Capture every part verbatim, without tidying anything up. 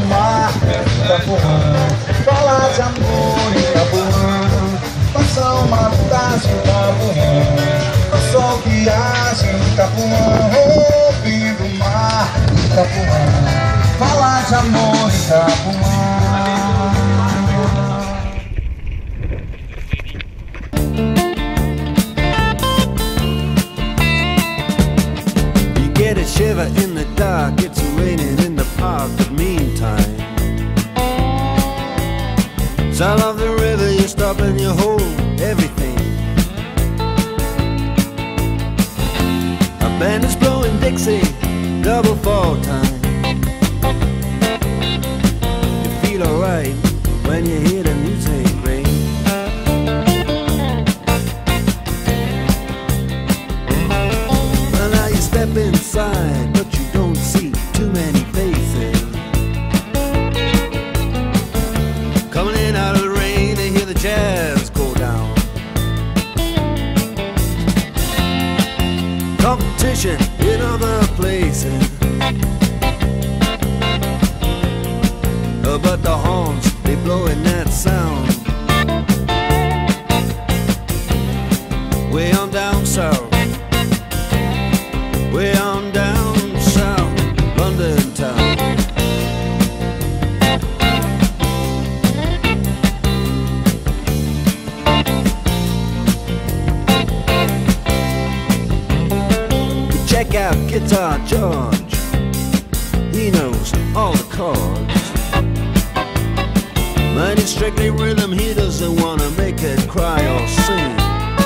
mar, Itapuã. Falar de amor em Itapuã. Passar uma tarde em Itapuã. O sol que age em Itapuã. Ouvindo o mar, Itapuã. Falar de amor em Itapuã. Get a shiver in the dark, it's raining in the park, but meantime sound of the river, you stop and you hold everything. A band is blowing Dixie, double fall time. You feel alright when you hear the music ring. Well, now you step inside, but you don't see too many faces. Coming in out of the rain, they hear the jazz go down. Competition in other places, uh, but the horns, they blowing that sound. Way on down south, way on down south, London town. Check out Guitar George, he knows all the chords. Mine is strictly rhythm, he doesn't wanna make it cry or sing.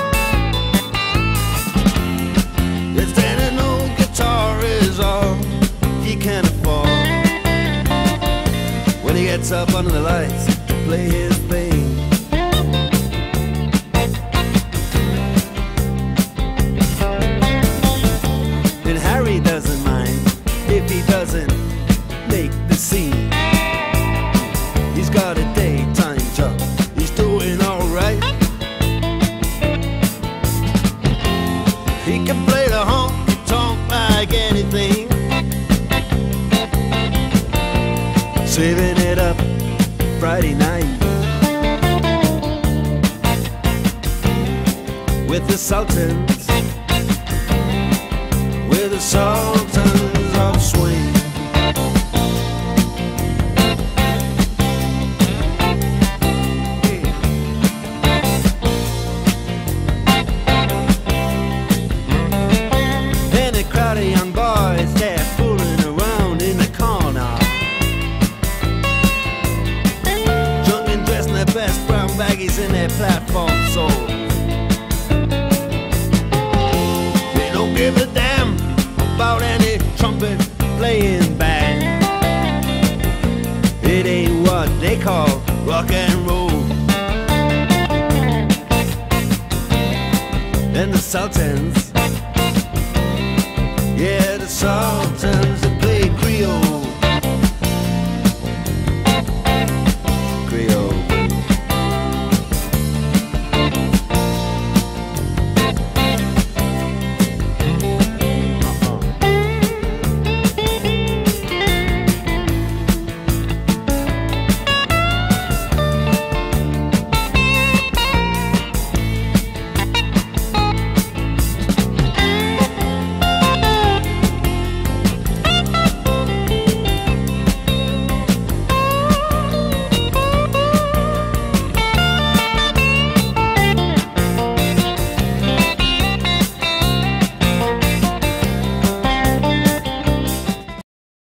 If then an old guitar is all he can afford, when he gets up under the lights to play his thing. And Harry doesn't mind if he doesn't make the scene. He's got a daytime job, he's doing alright. He can play the honky-tonk like anything, saving it up Friday night with the Sultans, with the Sultans of Swing. Crowd of young boys, they're fooling around in the corner, drunk and dressed in their best brown baggies in their platform soles. They don't give a damn about any trumpet playing band. It ain't what they call rock and roll. And the Sultans, yeah, the Sultans